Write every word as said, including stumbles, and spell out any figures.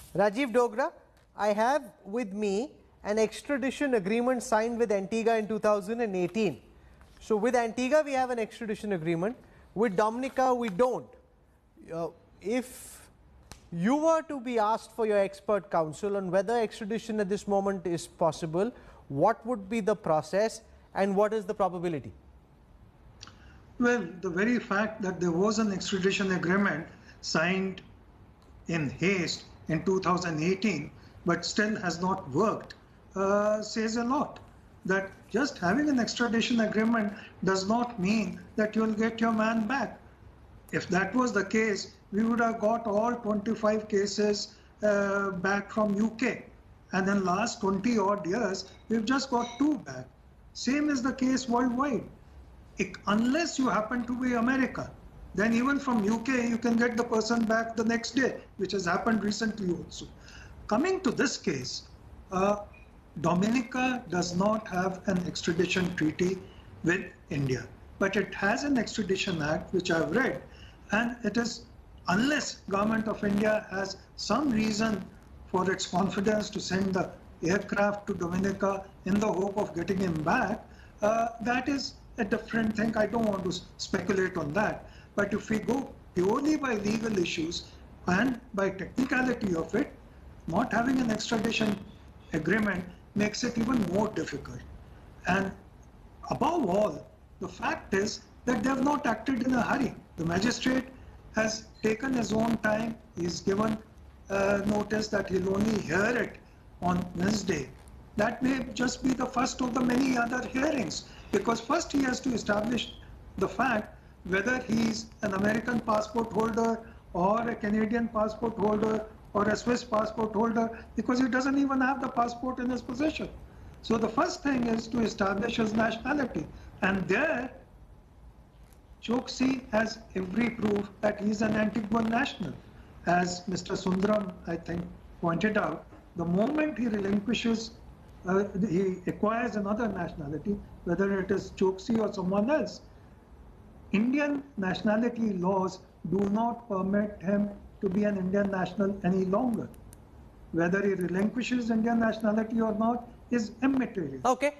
Rajiv Dogra, I have with me an extradition agreement signed with Antigua in two thousand eighteen. So with Antigua we have an extradition agreement, with Dominica we don't. Uh, if you were to be asked for your expert counsel on whether extradition at this moment is possible, what would be the process and what is the probability? Well, the very fact that there was an extradition agreement signed in haste in two thousand eighteen but still has not worked uh, says a lot. That just having an extradition agreement does not mean that you'll get your man back. If that was the case, we would have got all twenty-five cases uh, back from U K, and in last twenty odd years we've just got two back. Same is the case worldwide. It, unless you happen to be America, then even from U K you can get the person back the next day, which has happened recently also. Coming to this case, uh, Dominica does not have an extradition treaty with India, but it has an extradition act which I've read, and it is, unless government of India has some reason for its confidence to send the aircraft to Dominica in the hope of getting him back, uh, that is a different thing. I don't want to speculate on that. But if we go purely by legal issues and by technicality of it, not having an extradition agreement makes it even more difficult. And above all, the fact is that they have not acted in a hurry. The magistrate has taken his own time. He's given uh, notice that he'll only hear it on Wednesday. That may just be the first of the many other hearings, because first he has to establish the fact whether he's an American passport holder or a Canadian passport holder or a Swiss passport holder, because he doesn't even have the passport in his possession. So the first thing is to establish his nationality. And there, Choksi has every proof that he's an Antiguan national. As Mister Sundaram, I think, pointed out, the moment he relinquishes, uh, he acquires another nationality, whether it is Choksi or someone else, Indian nationality laws do not permit him to be an Indian national any longer. Whether he relinquishes Indian nationality or not is immaterial. Okay.